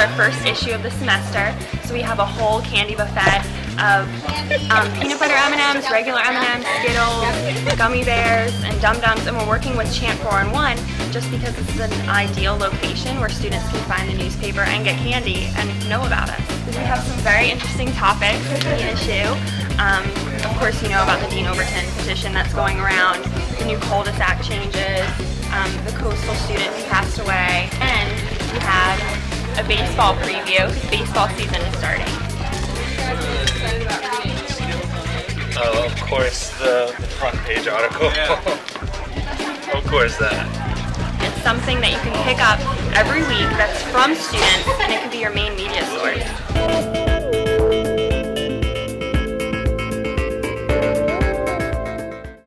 our first issue of the semester, so we have a whole candy buffet of peanut butter M&Ms, regular M&Ms, Skittles, gummy bears, and Dum-Dums, and we're working with Chant 4-in-1 just because this is an ideal location where students can find the newspaper and get candy and know about us. We have some very interesting topics in the issue. Of course, you know about the Dean Overton petition that's going around, the new cul-de-sac changes, the coastal student who passed away, and we have a baseball preview because baseball season is starting. Oh, of course, the front page article. Of course that. It's something that you can pick up every week that's from students, and it can be your main media source.